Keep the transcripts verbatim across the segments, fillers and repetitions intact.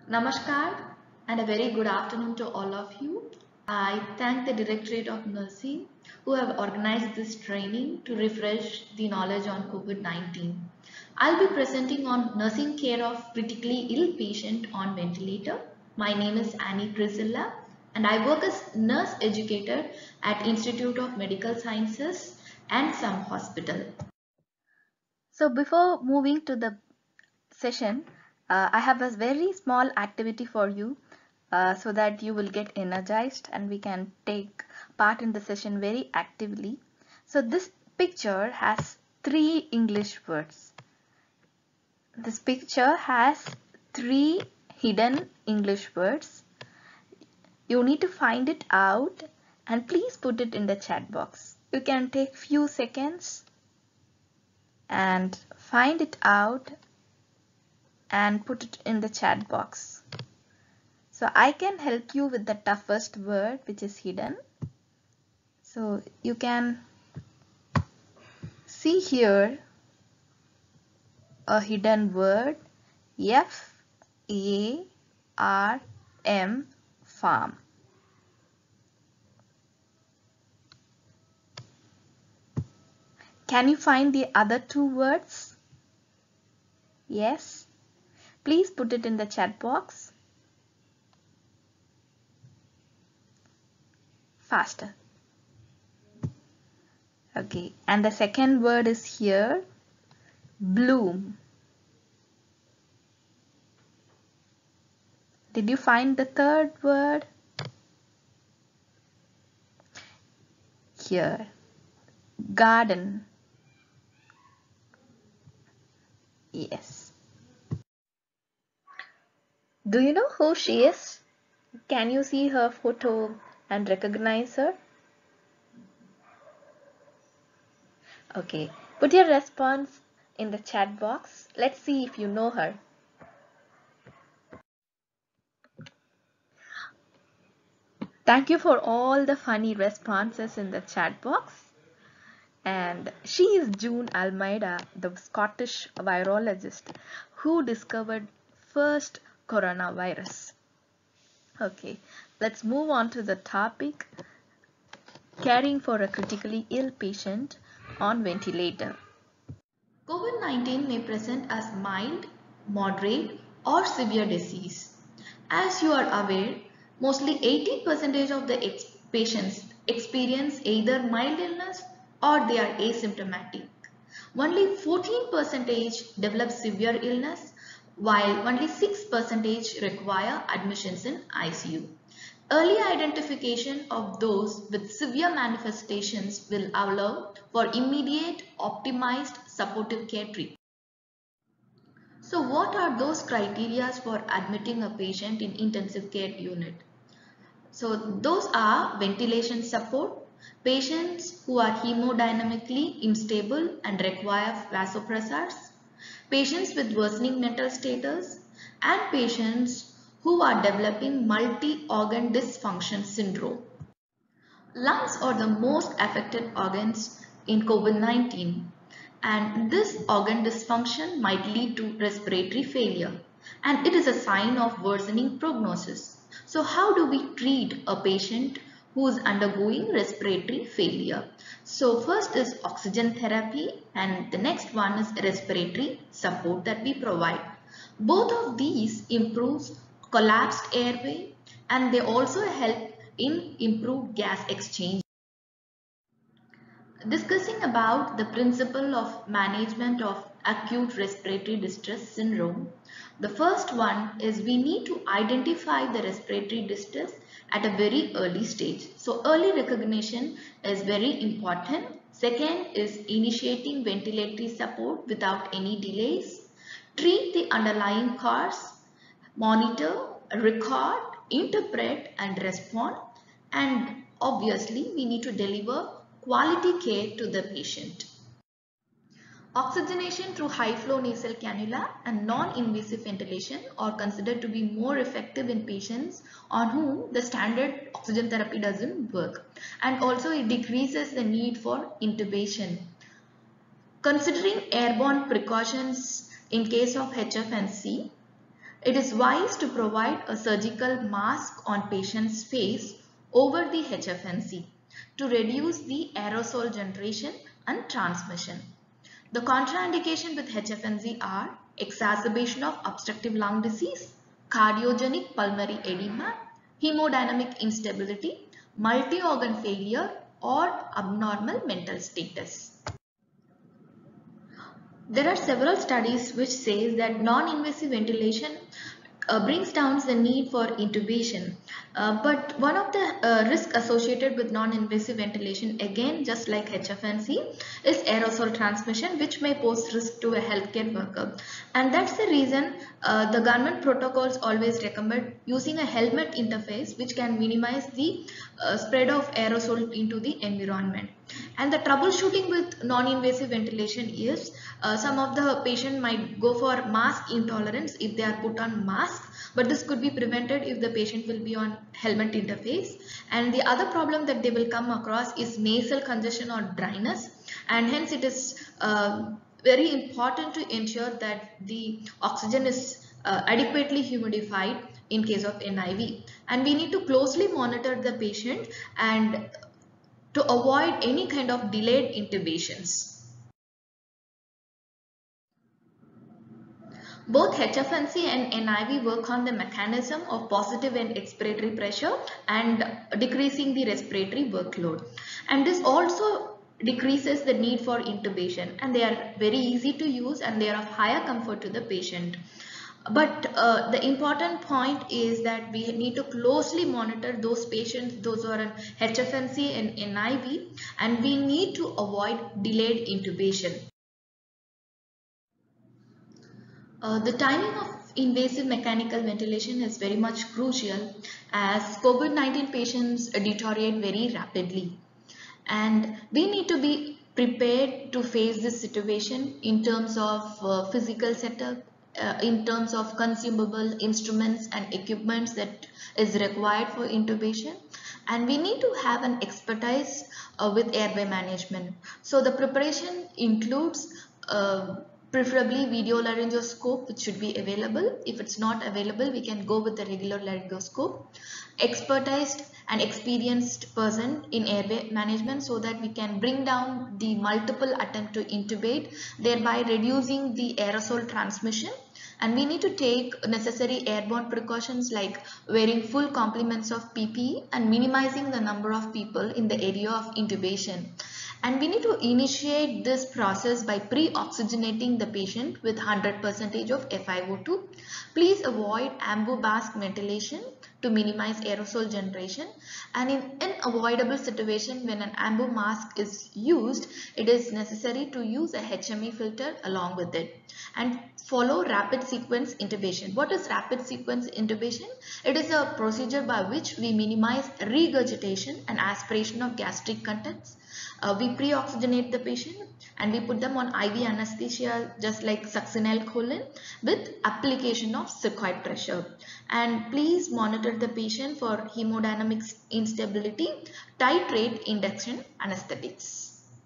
Namaskar and a very good afternoon to all of you. I thank the Directorate of Nursing who have organized this training to refresh the knowledge on COVID nineteen. I'll be presenting on nursing care of critically ill patient on ventilator. My name is Annie Priscilla and I work as nurse educator at Institute of Medical Sciences and some hospital. So before moving to the session, uh, I have a very small activity for you uh, so that you will get energized and we can take part in the session very actively. So this picture has three English words. This picture has three hidden English words. You need to find it out and please put it in the chat box. You can take few seconds and find it out and put it in the chat box. So I can help you with the toughest word which is hidden. So you can see here a hidden word F A R M, farm. Can you find the other two words? Yes. Please put it in the chat box. Faster. Okay, and the second word is here, bloom. Did you find the third word? Here, garden. Yes. Do you know who she is? Can you see her photo and recognize her? Okay, put your response in the chat box. Let's see if you know her. Thank you for all the funny responses in the chat box. And she is June Almeida, the Scottish virologist who discovered first coronavirus. Okay, let's move on to the topic, caring for a critically ill patient on ventilator. COVID nineteen may present as mild, moderate or severe disease. As you are aware, mostly eighty percent of the ex patients experience either mild illness or they are asymptomatic. Only fourteen percent develop severe illness while only six percent require admissions in I C U. Early identification of those with severe manifestations will allow for immediate optimized supportive care treatment. So what are those criteria for admitting a patient in intensive care unit? So those are ventilation support, patients who are hemodynamically unstable and require vasopressors, patients with worsening mental status, and patients who are developing multi-organ dysfunction syndrome. Lungs are the most affected organs in COVID nineteen, and this organ dysfunction might lead to respiratory failure, and it is a sign of worsening prognosis. So how do we treat a patient who is undergoing respiratory failure? So first is oxygen therapy and the next one is respiratory support that we provide. Both of these improves collapsed airway and they also help in improved gas exchange. Discussing about the principle of management of acute respiratory distress syndrome, the first one is we need to identify the respiratory distress at a very early stage. So early recognition is very important. Second is initiating ventilatory support without any delays. Treat the underlying cause, monitor, record, interpret and respond, and obviously we need to deliver quality care to the patient. Oxygenation through high flow nasal cannula and non-invasive ventilation are considered to be more effective in patients on whom the standard oxygen therapy doesn't work, and also it decreases the need for intubation. Considering airborne precautions in case of H F N C, it is wise to provide a surgical mask on patient's face over the H F N C to reduce the aerosol generation and transmission. The contraindication with H F N C are exacerbation of obstructive lung disease, cardiogenic pulmonary edema, hemodynamic instability, multi-organ failure, or abnormal mental status. There are several studies which says that non-invasive ventilation uh, brings down the need for intubation. Uh, but one of the uh, risks associated with non-invasive ventilation, again just like H F N C, is aerosol transmission, which may pose risk to a healthcare worker. And that's the reason uh, the government protocols always recommend using a helmet interface, which can minimize the uh, spread of aerosol into the environment. And the troubleshooting with non-invasive ventilation is uh, some of the patient might go for mask intolerance if they are put on mask, but this could be prevented if the patient will be on helmet interface. And the other problem that they will come across is nasal congestion or dryness, and hence it is uh, very important to ensure that the oxygen is uh, adequately humidified in case of N I V. And we need to closely monitor the patient and to avoid any kind of delayed intubations. Both H F N C and N I V work on the mechanism of positive end expiratory pressure and decreasing the respiratory workload. And this also decreases the need for intubation, and they are very easy to use and they are of higher comfort to the patient. But uh, the important point is that we need to closely monitor those patients, those who are in H F N C and N I V, and we need to avoid delayed intubation. Uh, the timing of invasive mechanical ventilation is very much crucial as COVID nineteen patients deteriorate very rapidly, and we need to be prepared to face this situation in terms of uh, physical setup, uh, in terms of consumable instruments and equipments that is required for intubation, and we need to have an expertise uh, with airway management. So the preparation includes uh, preferably video laryngoscope, which should be available. If it's not available, we can go with the regular laryngoscope. Expertised and experienced person in airway management so that we can bring down the multiple attempt to intubate, thereby reducing the aerosol transmission. And we need to take necessary airborne precautions like wearing full complements of P P E and minimizing the number of people in the area of intubation. And we need to initiate this process by pre-oxygenating the patient with one hundred percent of F i O two. Please avoid ambu mask ventilation to minimize aerosol generation, and in an unavoidable situation when an ambu mask is used, it is necessary to use a H M E filter along with it. And follow rapid sequence intubation. What is rapid sequence intubation? It is a procedure by which we minimize regurgitation and aspiration of gastric contents. Uh, we pre-oxygenate the patient and we put them on I V anesthesia just like succinylcholine with application of circuit pressure. And please monitor the patient for hemodynamic instability, titrate induction anesthetics.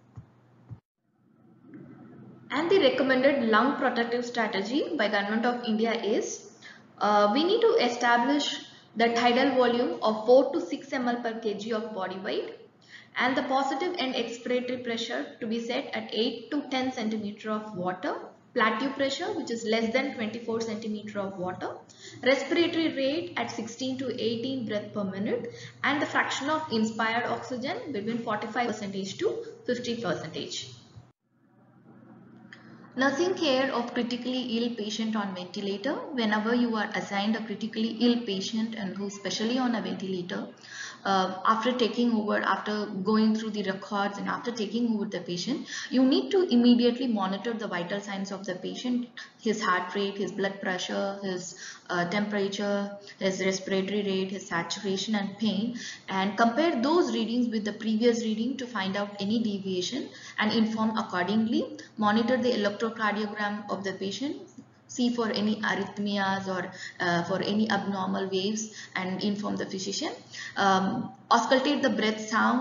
And the recommended lung protective strategy by Government of India is uh, we need to establish the tidal volume of four to six milliliters per kg of body weight, and the positive end expiratory pressure to be set at eight to ten centimeter of water, plateau pressure which is less than twenty-four centimeter of water, respiratory rate at sixteen to eighteen breath per minute, and the fraction of inspired oxygen between forty-five percent to fifty percent. Nursing care of critically ill patient on ventilator. Whenever you are assigned a critically ill patient and who is specially on a ventilator, uh, after taking over, after going through the records and after taking over the patient, you need to immediately monitor the vital signs of the patient, his heart rate, his blood pressure, his uh, temperature, his respiratory rate, his saturation and pain, and compare those readings with the previous reading to find out any deviation and inform accordingly. Monitor the electrocardiogram of the patient, see for any arrhythmias or uh, for any abnormal waves and inform the physician. Um, auscultate the breath sounds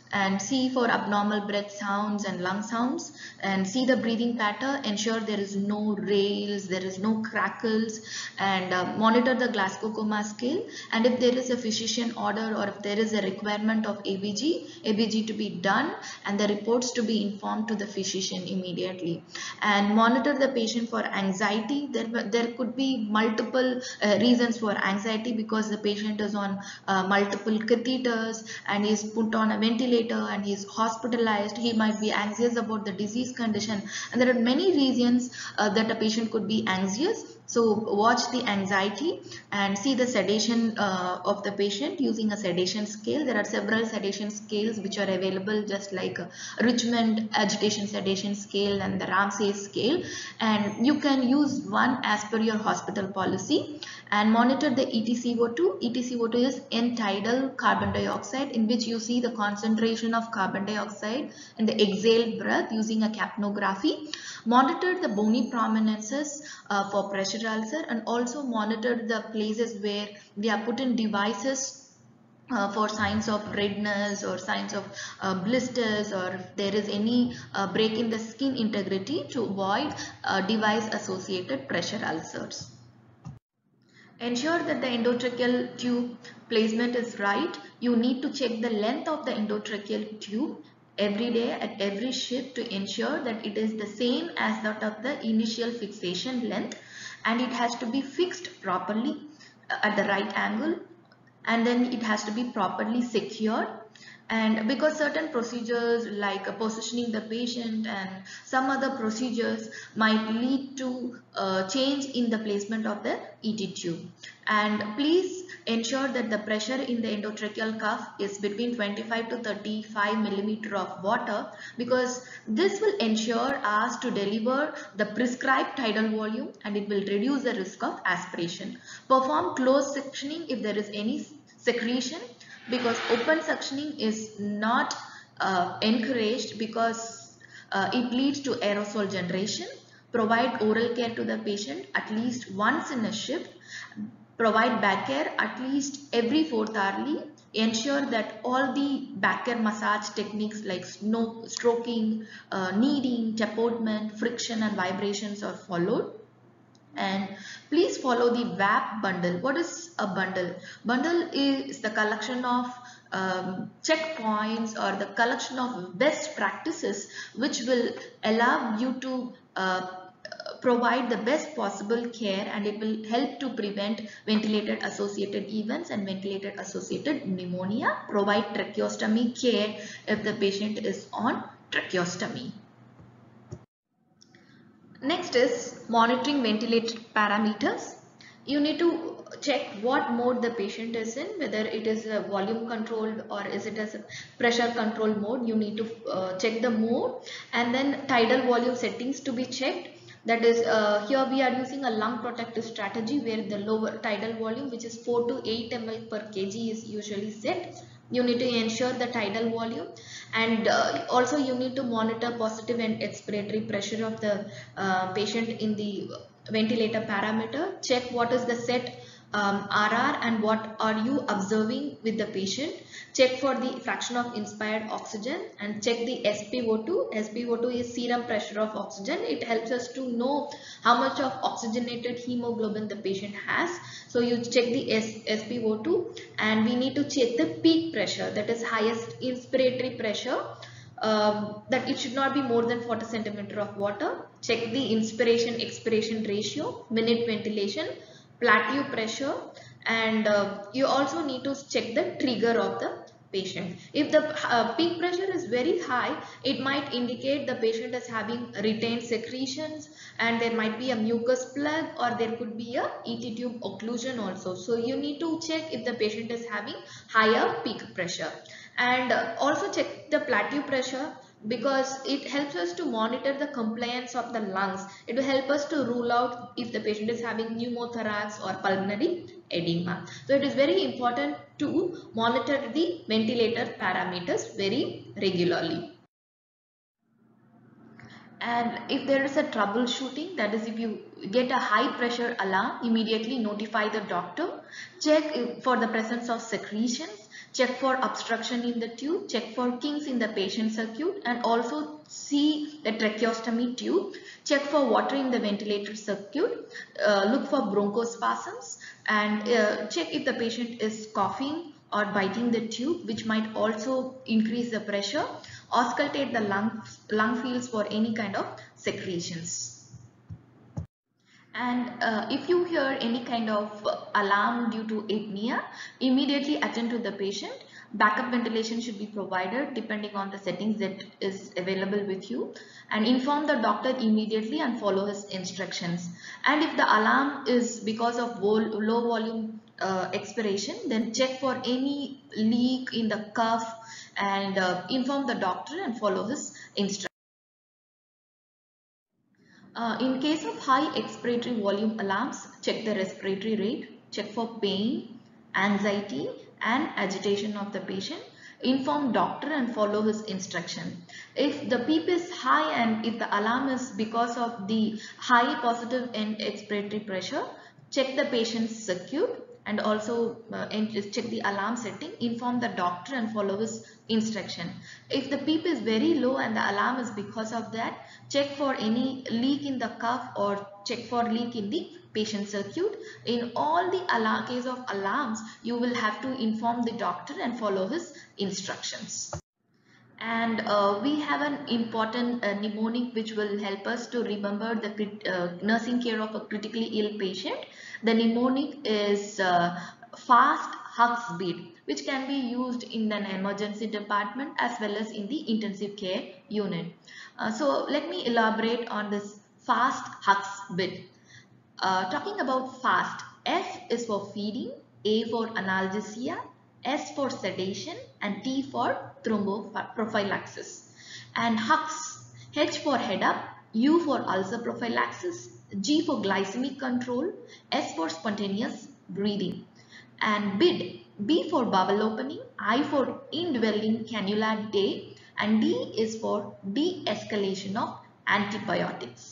and see for abnormal breath sounds and lung sounds, and see the breathing pattern, ensure there is no rales, there is no crackles, and uh, monitor the Glasgow Coma scale, and if there is a physician order or if there is a requirement of A B G, A B G to be done and the reports to be informed to the physician immediately. And monitor the patient for anxiety. There, there could be multiple uh, reasons for anxiety, because the patient is on uh, multiple catheters and is put on a ventilator and he is hospitalized. He might be anxious about the disease condition, and there are many reasons uh, that a patient could be anxious. So watch the anxiety and see the sedation uh, of the patient using a sedation scale. There are several sedation scales which are available, just like a Richmond agitation sedation scale and the Ramsay scale, and you can use one as per your hospital policy. And monitor the E T C O two. E T C O two is end-tidal carbon dioxide, in which you see the concentration of carbon dioxide in the exhaled breath using a capnography. Monitor the bony prominences uh, for pressure ulcer, and also monitor the places where we are put in devices Uh, for signs of redness or signs of uh, blisters, or if there is any uh, break in the skin integrity, to avoid uh, device associated pressure ulcers. Ensure that the endotracheal tube placement is right. You need to check the length of the endotracheal tube every day at every shift to ensure that it is the same as that of the initial fixation length, and it has to be fixed properly uh, at the right angle, and then it has to be properly secured. And because certain procedures like positioning the patient and some other procedures might lead to uh, change in the placement of the E T tube, and please ensure that the pressure in the endotracheal cuff is between twenty-five to thirty-five millimeter of water, because this will ensure us to deliver the prescribed tidal volume and it will reduce the risk of aspiration. Perform closed sectioning if there is any secretion, because open suctioning is not uh, encouraged, because uh, it leads to aerosol generation. Provide oral care to the patient at least once in a shift. Provide back care at least every fourth hourly. Ensure that all the back care massage techniques like snow, stroking, uh, kneading, tapotement, friction and vibrations are followed. And please follow the W A P bundle. What is a bundle? Bundle is the collection of um, checkpoints or the collection of best practices which will allow you to uh, provide the best possible care, and it will help to prevent ventilator associated events and ventilator associated pneumonia. Provide tracheostomy care if the patient is on tracheostomy. Next is monitoring ventilator parameters. You need to check what mode the patient is in, whether it is a volume controlled or is it as a pressure control mode. You need to uh, check the mode, and then tidal volume settings to be checked. That is, uh, here we are using a lung protective strategy where the lower tidal volume, which is four to eight milliliters per kg, is usually set. You need to ensure the tidal volume, and uh, also you need to monitor positive and expiratory pressure of the uh, patient in the ventilator parameter. Check what is the set um, R R and what are you observing with the patient. Check for the fraction of inspired oxygen and check the S p O two. S p O two is serum pressure of oxygen. It helps us to know how much of oxygenated hemoglobin the patient has. So you check the S p O two, and we need to check the peak pressure, that is highest inspiratory pressure. Um, that it should not be more than forty centimeter of water. Check the inspiration expiration ratio, minute ventilation, plateau pressure, and uh, you also need to check the trigger of the patient. If the uh, peak pressure is very high, it might indicate the patient is having retained secretions, and there might be a mucus plug, or there could be a E T tube occlusion also. So you need to check if the patient is having higher peak pressure, and uh, also check the plateau pressure, because it helps us to monitor the compliance of the lungs. It will help us to rule out if the patient is having pneumothorax or pulmonary edema. So it is very important to monitor the ventilator parameters very regularly. And if there is a troubleshooting, that is if you get a high pressure alarm, immediately notify the doctor. Check for the presence of secretions, check for obstruction in the tube, check for kinks in the patient circuit, and also see the tracheostomy tube. Check for water in the ventilator circuit, uh, look for bronchospasms, and uh, check if the patient is coughing or biting the tube, which might also increase the pressure. Auscultate the lung, lung fields for any kind of secretions. And uh, if you hear any kind of alarm due to apnea, immediately attend to the patient. Backup ventilation should be provided depending on the settings that is available with you, and inform the doctor immediately and follow his instructions. And if the alarm is because of vol low volume uh, expiration, then check for any leak in the cuff and uh, inform the doctor and follow his instructions. Uh, in case of high expiratory volume alarms, check the respiratory rate, check for pain, anxiety and agitation of the patient. Inform doctor and follow his instruction. If the PEEP is high and if the alarm is because of the high positive end expiratory pressure, check the patient's circuit and also uh, check the alarm setting. Inform the doctor and follow his instruction. If the PEEP is very low and the alarm is because of that, check for any leak in the cuff or check for leak in the patient circuit. In all the alarm, case of alarms, you will have to inform the doctor and follow his instructions. And uh, we have an important uh, mnemonic which will help us to remember the uh, nursing care of a critically ill patient. The mnemonic is uh, FAST, HUX, BEAT, which can be used in an emergency department as well as in the intensive care unit. Uh, so let me elaborate on this FAST, HUX, BEAT. Uh, talking about FAST, F is for feeding, A for analgesia, S for sedation, and T for thromboprophylaxis. And HUX, H for head up, U for ulcer prophylaxis, G for glycemic control, S for spontaneous breathing. And BID, B for bowel opening, I for indwelling cannula day, and D is for de-escalation of antibiotics.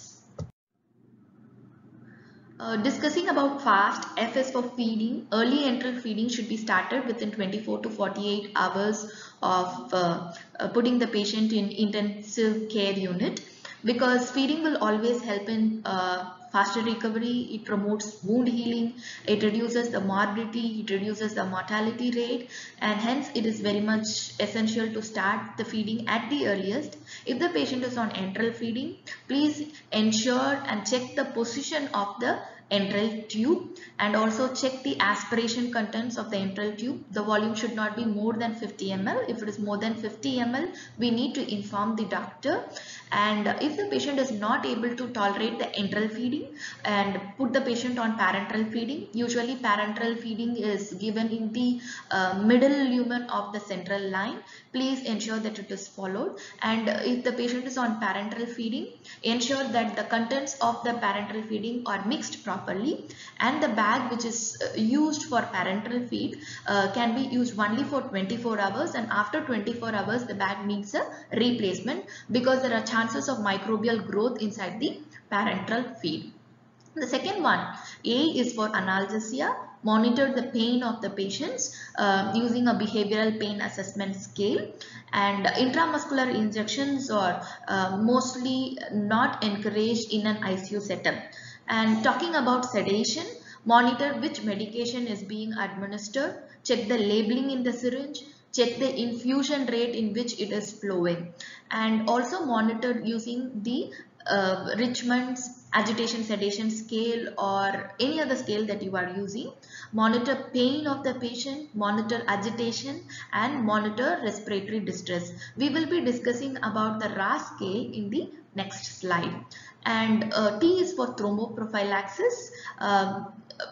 Uh, discussing about fast, F is for feeding. Early enteral feeding should be started within twenty-four to forty-eight hours of uh, uh, putting the patient in intensive care unit, because feeding will always help in uh, faster recovery. It promotes wound healing, it reduces the morbidity, it reduces the mortality rate, and hence it is very much essential to start the feeding at the earliest. If the patient is on enteral feeding, please ensure and check the position of the enteral tube and also check the aspiration contents of the enteral tube. The volume should not be more than fifty milliliters. If it is more than fifty milliliters, we need to inform the doctor. And if the patient is not able to tolerate the enteral feeding, and put the patient on parenteral feeding. Usually parenteral feeding is given in the uh, middle lumen of the central line. Please ensure that it is followed. And if the patient is on parenteral feeding, ensure that the contents of the parenteral feeding are mixed properly, and the bag which is used for parenteral feed uh, can be used only for twenty-four hours, and after twenty-four hours the bag needs a replacement because there are chances of microbial growth inside the parenteral feed. The second one, A, is for analgesia. Monitor the pain of the patients uh, using a behavioral pain assessment scale, and intramuscular injections are uh, mostly not encouraged in an I C U setup. And talking about sedation, monitor which medication is being administered, check the labeling in the syringe, check the infusion rate in which it is flowing, and also monitor using the uh, Richmond's agitation sedation scale or any other scale that you are using. Monitor pain of the patient, monitor agitation, and monitor respiratory distress. We will be discussing about the R A S scale in the next slide. And uh, T is for thromboprophylaxis. Um,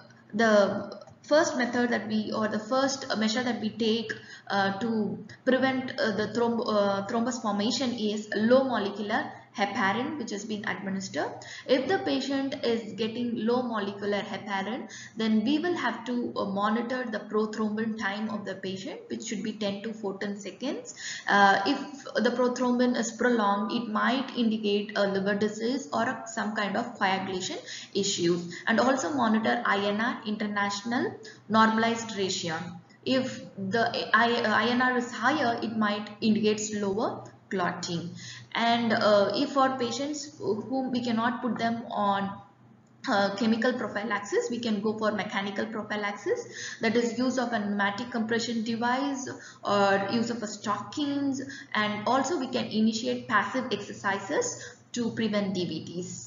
the first method that we or the first measure that we take uh, to prevent uh, the thromb uh, thrombus formation is low molecular heparin which is being administered. If the patient is getting low molecular heparin, then we will have to uh, monitor the prothrombin time of the patient, which should be ten to fourteen seconds. Uh, if the prothrombin is prolonged, it might indicate a liver disease or a, some kind of coagulation issues. And also monitor I N R, international normalized ratio. If the I N R is higher, it might indicate slower clotting. And uh, if for patients whom we cannot put them on uh, chemical prophylaxis, we can go for mechanical prophylaxis, that is use of a pneumatic compression device or use of a stockings, and also we can initiate passive exercises to prevent D V Ts.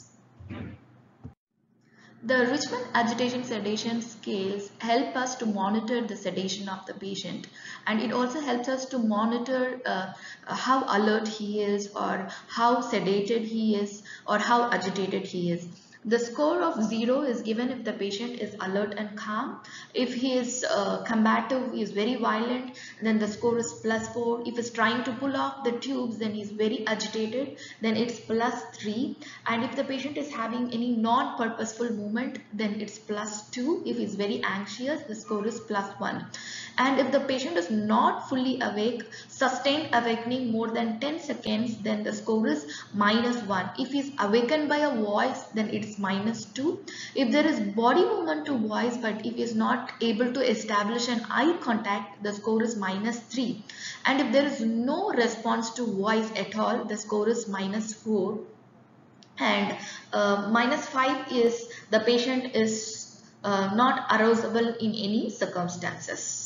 The Richmond Agitation Sedation Scales help us to monitor the sedation of the patient, and it also helps us to monitor uh, how alert he is, or how sedated he is, or how agitated he is. The score of zero is given if the patient is alert and calm. If he is uh, combative, he is very violent, then the score is plus four. If he is trying to pull off the tubes, then he is very agitated, then it's plus three. And if the patient is having any non-purposeful movement, then it's plus two. If he is very anxious, the score is plus one. And if the patient is not fully awake, sustained awakening more than ten seconds, then the score is minus one. If he is awakened by a voice, then it's minus two. If there is body movement to voice, but if he is not able to establish an eye contact, the score is minus three. And if there is no response to voice at all, the score is minus four. And uh, minus five is the patient is uh, not arousable in any circumstances.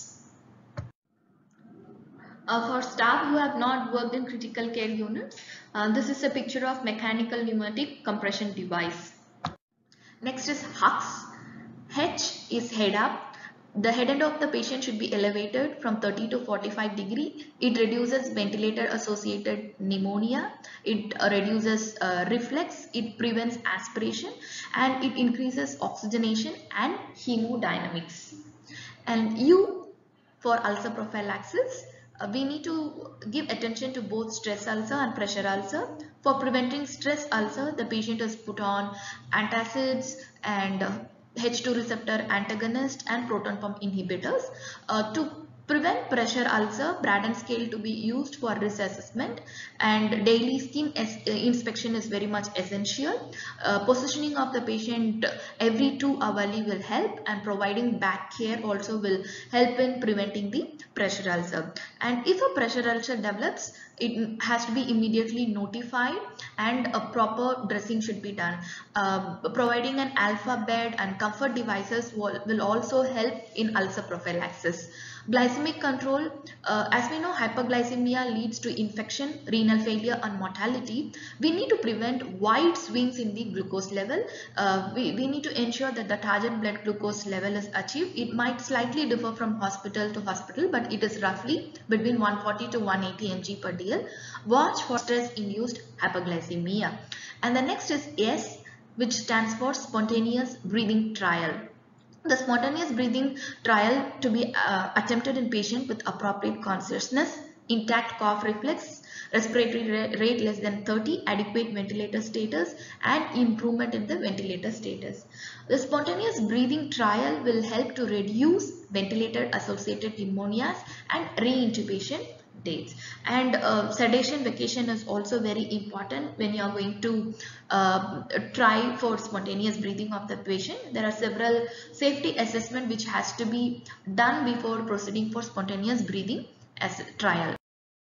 Uh, for staff who have not worked in critical care units, uh, this is a picture of mechanical pneumatic compression device. Next is H U C. H is head up. The head end of the patient should be elevated from thirty to forty-five degree. It reduces ventilator associated pneumonia. It uh, reduces uh, reflex. It prevents aspiration, and it increases oxygenation and hemodynamics. And U for ulcer prophylaxis. Uh, we need to give attention to both stress ulcer and pressure ulcer. For preventing stress ulcer, the patient is put on antacids and uh, H two receptor antagonist and proton pump inhibitors. Uh, to prevent pressure ulcer, Braden scale to be used for risk assessment, and daily skin inspection is very much essential. Uh, positioning of the patient every two hourly will help, and providing back care also will help in preventing the pressure ulcer. And if a pressure ulcer develops, it has to be immediately notified, and a proper dressing should be done. Uh, providing an alpha bed and comfort devices will, will also help in ulcer prophylaxis. Glycemic control, uh, as we know, hyperglycemia leads to infection, renal failure and mortality. We need to prevent wide swings in the glucose level. Uh, we, we need to ensure that the target blood glucose level is achieved. It might slightly differ from hospital to hospital, but it is roughly between one forty to one eighty milligrams per D L. Watch for stress-induced hyperglycemia. And the next is S, which stands for spontaneous breathing trial. The spontaneous breathing trial to be uh, attempted in patient with appropriate consciousness, intact cough reflex, respiratory rate less than thirty, adequate ventilator status, and improvement in the ventilator status. The spontaneous breathing trial will help to reduce ventilator associated pneumonias and reintubation dates. And uh, sedation vacation is also very important when you are going to uh, try for spontaneous breathing of the patient. There are several safety assessment which has to be done before proceeding for spontaneous breathing as a trial.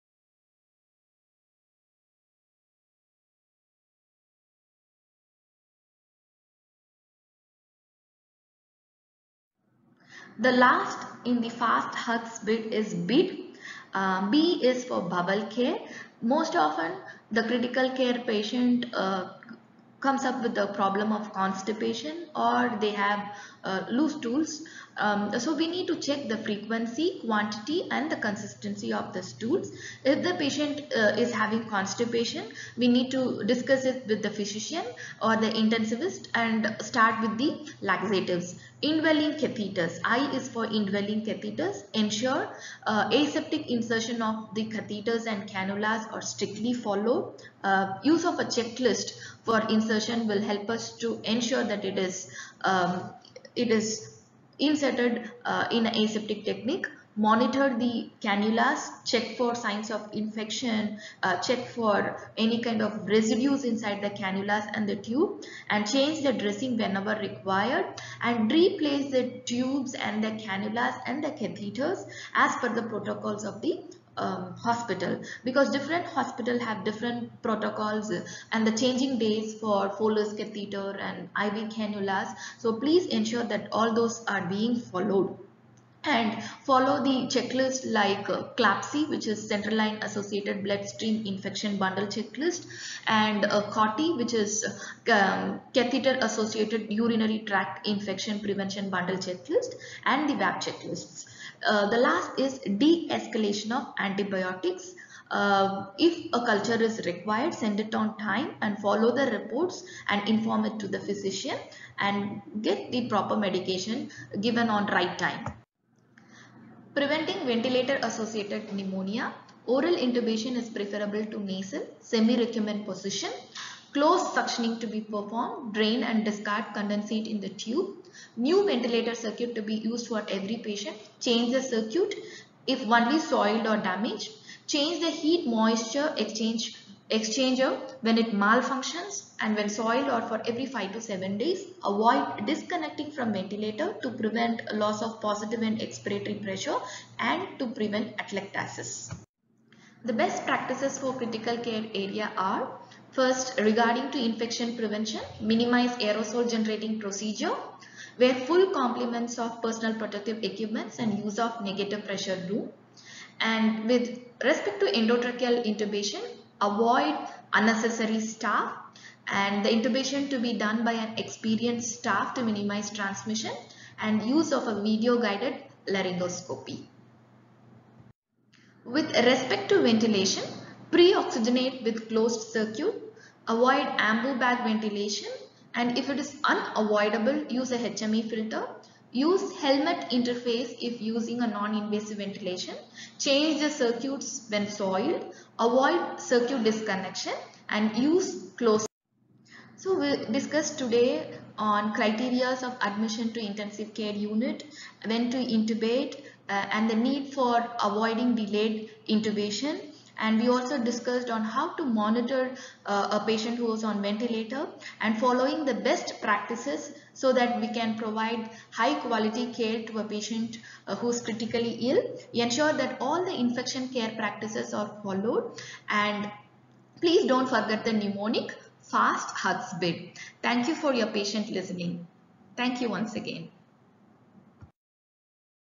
The last in the fast hugs bit is B I D. Uh, B is for bowel care. Most often the critical care patient uh, comes up with the problem of constipation, or they have uh, loose stools. Um, so we need to check the frequency, quantity and the consistency of the stools. If the patient uh, is having constipation, we need to discuss it with the physician or the intensivist and start with the laxatives. Indwelling catheters. I is for indwelling catheters. Ensure uh, aseptic insertion of the catheters and cannulas are strictly followed. Uh, use of a checklist for insertion will help us to ensure that it is um, it is inserted uh, in an aseptic technique. Monitor the cannulas, check for signs of infection, uh, check for any kind of residues inside the cannulas and the tube, and change the dressing whenever required, and replace the tubes and the cannulas and the catheters as per the protocols of the um, hospital, because different hospital have different protocols and the changing days for Foley's catheter and I V cannulas. So please ensure that all those are being followed, and follow the checklist like uh, CLABSI, which is Central Line Associated Bloodstream Infection Bundle Checklist, and uh, COTI, which is um, Catheter Associated Urinary Tract Infection Prevention Bundle Checklist, and the W A P checklists. Uh, the last is de-escalation of antibiotics. Uh, if a culture is required, send it on time and follow the reports and inform it to the physician and get the proper medication given on right time. Preventing ventilator-associated pneumonia. Oral intubation is preferable to nasal, semi-recumbent position. Close suctioning to be performed. Drain and discard condensate in the tube. New ventilator circuit to be used for every patient. Change the circuit if only soiled or damaged. Change the heat moisture exchange exchanger when it malfunctions, and when soiled or for every five to seven days. Avoid disconnecting from ventilator to prevent loss of positive and expiratory pressure and to prevent atelectasis. The best practices for critical care area are: first, regarding to infection prevention, minimize aerosol generating procedure, wear full complements of personal protective equipments and use of negative pressure room. And with respect to endotracheal intubation, avoid unnecessary staff, and the intubation to be done by an experienced staff to minimize transmission, and use of a video guided laryngoscopy. With respect to ventilation, pre-oxygenate with closed circuit, avoid ambu bag ventilation, and if it is unavoidable, use a H M E filter. Use helmet interface if using a non-invasive ventilation. Change the circuits when soiled. Avoid circuit disconnection and use closed. So we discussed today on criteria of admission to intensive care unit, when to intubate, uh, and the need for avoiding delayed intubation. And we also discussed on how to monitor uh, a patient who is on ventilator and following the best practices so that we can provide high quality care to a patient uh, who is critically ill. Ensure that all the infection care practices are followed, and please don't forget the mnemonic: fast hugs bid. Thank you for your patient listening. Thank you once again.